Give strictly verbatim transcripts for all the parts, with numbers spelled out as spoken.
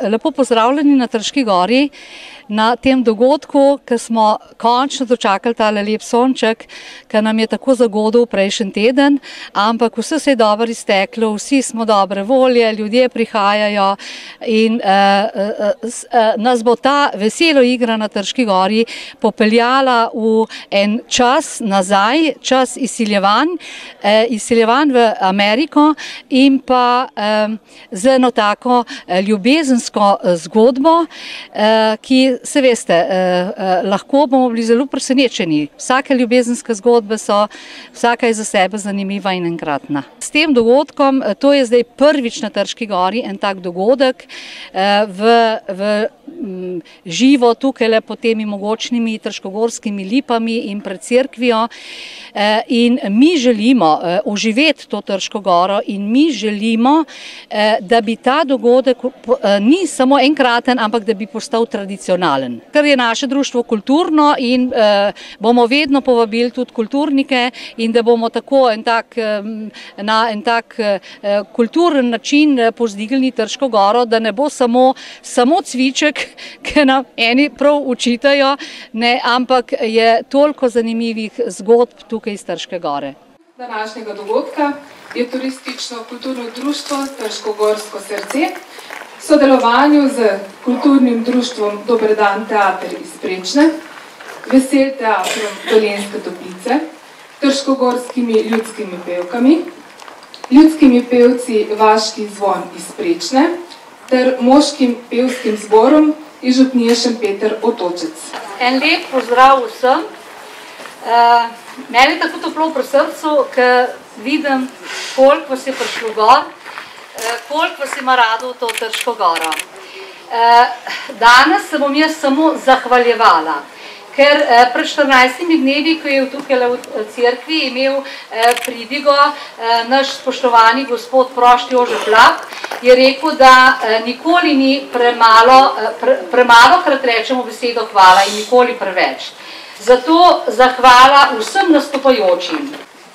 lepo pozdravljeni na Trški gori, na tem dogodku, ki smo končno dočakali tale lep sonček, ki nam je tako zagodil prejšnji teden, ampak vse se je dobro izteklo, vsi smo dobre volje, ljudje prihajajo in uh, uh, uh, nas bo ta veselo igra na Trški gori popeljala v en čas nazaj, čas izsiljevanj, uh, izsiljevanj v Ameriko in pa um, z eno tako ljubezensko zgodbo, uh, ki se veste, eh, eh, lahko bomo bili zelo presenečeni. Vsake ljubezenske zgodbe so, vsaka je za sebe zanimiva in enkratna. S tem dogodkom, to je zdaj prvič na Trški gori, en tak dogodek eh, v, v m, živo tukaj le pod temi mogočnimi trškogorskimi lipami in pred cerkvijo. Eh, in mi želimo eh, oživeti to Trško goro in mi želimo, eh, da bi ta dogodek eh, ni samo enkraten, ampak da bi postal tradicionalen. Ker je naše društvo kulturno in eh, bomo vedno povabili tudi kulturnike in da bomo tako en tak, eh, na en tak eh, kulturen način eh, povzdignili Trško goro, da ne bo samo, samo cviček, ki nam eni prav učitajo, ne, ampak je toliko zanimivih zgodb tukaj iz Trške gore. Današnjega dogodka je turistično-kulturno društvo Trškogorsko srce v sodelovanju z kulturnim društvom Dober dan teater iz Prečne, Vesel teatrom Dolenjske Toplice, trškogorskimi ljudskimi pevkami, ljudskimi pevci Vaški zvon iz Prečne ter moškim pevskim zborom iz župnije Šempeter Otočec. En lep pozdrav vsem. Uh, meni je tako toplo pri srcu, ker vidim, koliko vas je prišlo gor, uh, koliko vas ima rado to Trško goro. Uh, danes se bom jaz samo zahvaljevala, ker uh, pred štirinajstimi dnevi, ko je tukaj v cerkvi imel uh, pridigo uh, naš spoštovani gospod Prošt Jožef Lah, je rekel, da uh, nikoli ni premalo, uh, pre, premalo krat rečemo besedo hvala in nikoli preveč. Zato zahvala vsem nastopajočim.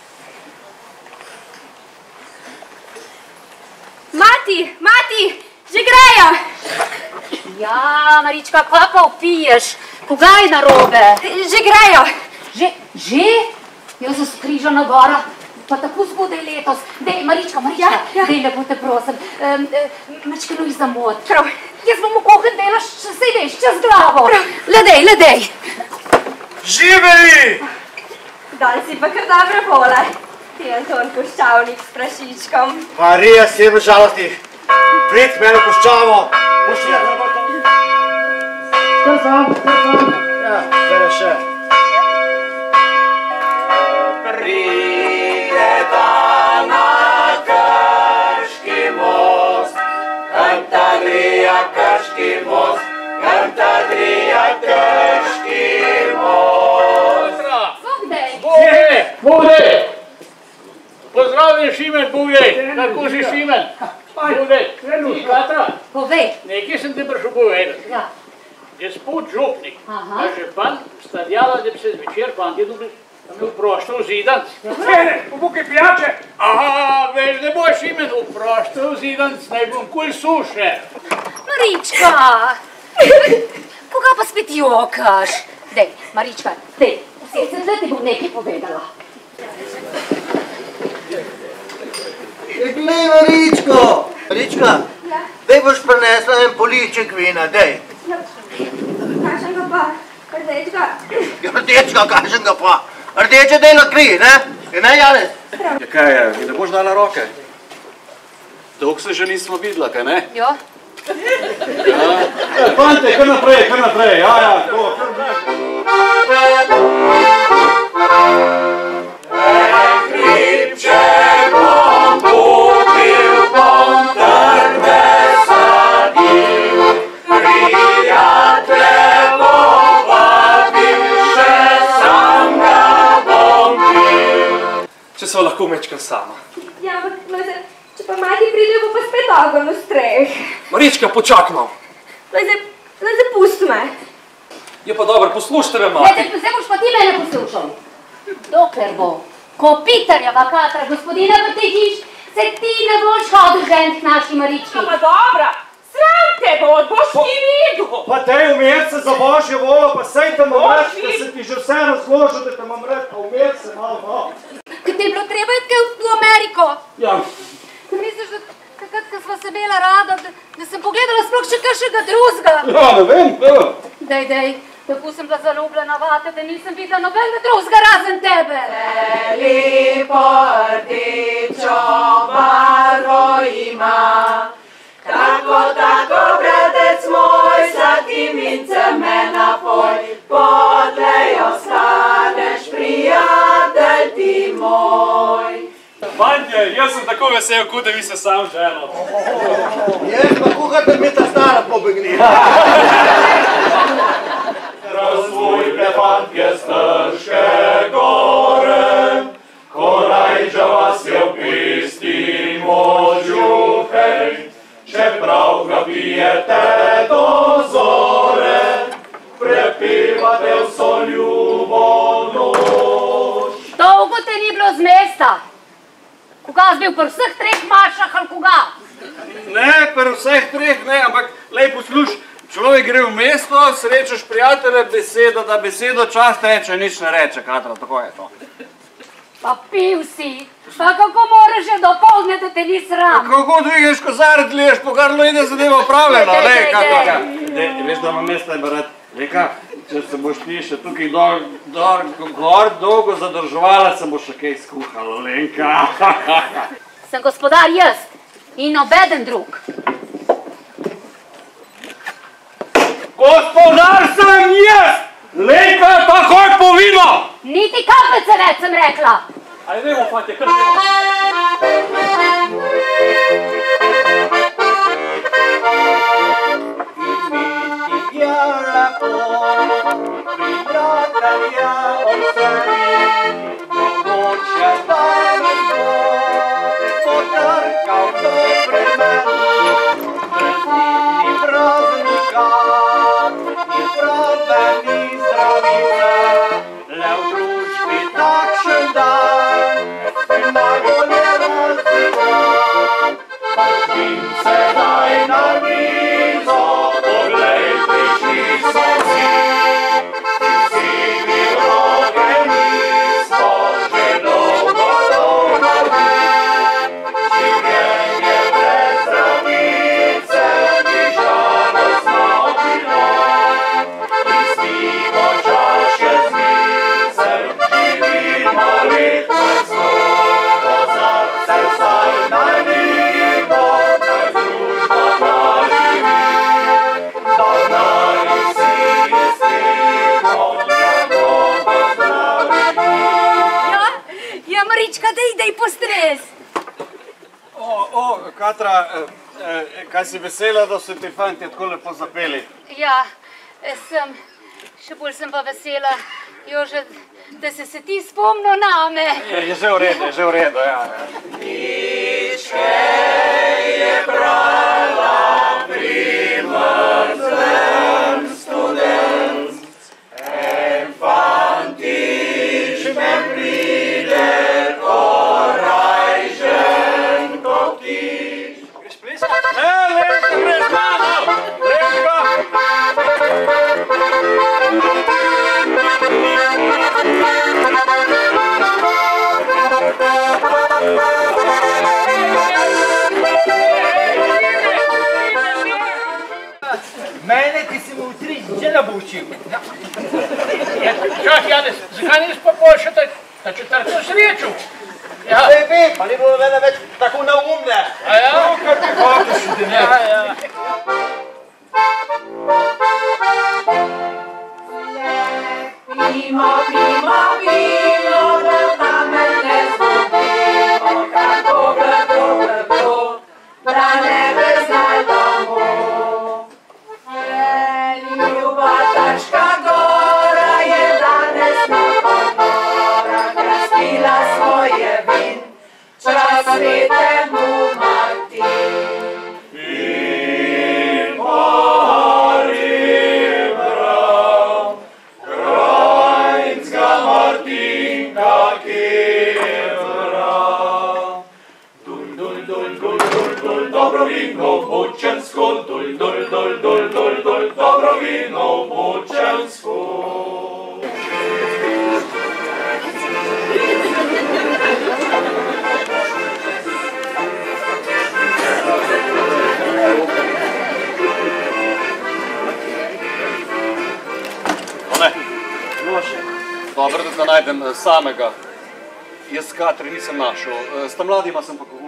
Mati, Mati, že grejo! Ja, Marička, kaj pa vpiješ? Koga je narobe? Že grejo. Že? Že? Jaz sem Skrižana gora, pa tako zgodaj letos. Dej, Marička, Marička, ja, ja. Dej, lepo te prosim. Um, um, Mačke Luj zamot. Prav. Jaz bom v kuhen delaš, sej veš, čez glavo. Prav. Ledej, ledej. Živeli! Dal si pa kar dobre pole. Ti Anton Koščavnik s prašičkom. Marija, si v žalosti. Prid k mene Koščavo. Pošilja za vrto. Kar sam, kar sam. Ja, zdaj še. Pride da na Krški most, Cantabria Krški most, Cantabria Krški most. Bude! Pozdravljen Šimen, Bude! Kako si Šimen? Bude! Ti, Katra? Povej. Nekaj sem te prišel povedati. Ja. Gospod župnik, a župan sta djala, da bi se zvečer fantje dobili v prostor zidanc. Cene, v buke pijače! Aha, veš, ne boš Šimen, v prostor zidanc, naj bom kul suše. Marička! Koga pa spet jokaš? Dej, Marička, dej, sedem, da ti bom nekaj povedala. Glej, Maričko! Marička, Ja? dej boš prinesla en poliček vina, dej. Kažem ga pa, rdečka. Rdečka, kažem ga pa. Rdeče dej na kri, ne? Je ne, Janez? Ja, kaj je? Mi ne boš dala roke? Dolgo se že nismo videla, kaj ne? Jo. Ja. Fante, kar naprej, kar naprej, ja, ja, to, kar naprej. Hribče bom kupil, bom trde sadil, prijatelje bom vabil, še sam ga bom pil. Če so lahko mečkam sama. Ja, ampak, Lojze, če pa mati pride, bo pa spet ogenj v streh. Marička, počak malo. Lojze, Lojze, pusti me. Je pa dobro, poslušajte me, Lojze, mati. zdaj boš pa ti mene poslušal. Dokler bo Kopitarjeva Katra, gospodina pa te hiš, se ti ne boš hodil ženiti naši Marički. Pa dobra, Sram te bo, boš ti videl. Pa daj umir se za božjo voljo, pa sej te imam rad, da se ti že vse razložil, da te imam rad, pa umir se malo, no. Kaj ti je bilo treba iti v Ameriko? Ja. Misliš, da takrat, ko sva se imela rada, da sem pogledala sploh še kakšnega drugega? Ja, ne vem, ja. Dej, dej, tako sem bila zaljubljena vate, da nisem videla nobenega drugega razen tebe. Lepo rdečo barvo ima, tako, tako, bratec moj, sa tim vincem me napoj, potlej ostaneš, prijatelj ti moj. Fantje, jaz sem tako vesel, kot da bi se sam ženil. Jaz pa kuhar, da mi ta stara pobegni. Razvojte, fantje, strške gore, korajža vas je v pisti možju, hej. Čeprav ga pijete do zore, prepivate vso ljubo noč. Dolgo te ni bilo z mesta. Koga si bil pri vseh treh maršah ali koga? Ne, pri vseh treh ne, ampak lej posluš, človek gre v mesto, srečaš prijatelje, beseda, da besedo čast reče, nič ne reče, Katra, tako je to. Pa pil si, pa kako moraš že dopoldne, da te ni sram? Kako dvigaš kozarec, gledaš po garlu in je zadeva upravljena, Dej, lej, dej, Katra. dej. Dej, veš, da imam mesta je barat, reka, če se boš ti še tukaj dol, dol, gor dolgo zadržovala, se bo še kaj skuhala, Lenka. Sem gospodar jaz in nobeden drug. Gospodar sem jaz! Lenka, takoj po vino! Niti kapljice več sem rekla. Ajde, dajmo, fantje, kar dajmo. Prijatelja osami, mogoče pa mi bo potrkal dobre meni, brezimni praznika in prave ni zdravice, le v družbi takšen dan, najbolje razdigran. Držim se daj na mizo, poglej, prišli so vsi. Katra, kaj si vesela, da so ti fantje tako lepo zapeli? Ja, sem, še bolj sem pa vesela, Jože, da si se ti spomnil name. Je že v redu, je že v redu, ja. Ničke je brala pri mrzlem student, en fantič me pride korajžen kotič. E, Lenka, greš mano! Lenka! Mene, ki si mu v tri že ne bo učil. Čak, Janez, zakaj nis pa boljše na četrto sreču? Ja. Zdaj bi, pa ni bilo mene več tako neumne. A ja? Kar ti hočeš, Ja, ja. Pimo, pimo, pimo, da name ne zgubimo, kako blago, blago, da ne bi znal domov. Ljuba tačka gora je danes na ponora, krastila svoje vin, čas svetemu Martin. Dobro vino, močen skol, dol Dobro, da te najdem samega. Jaz Katri nisem našel. S ta mladima sem pa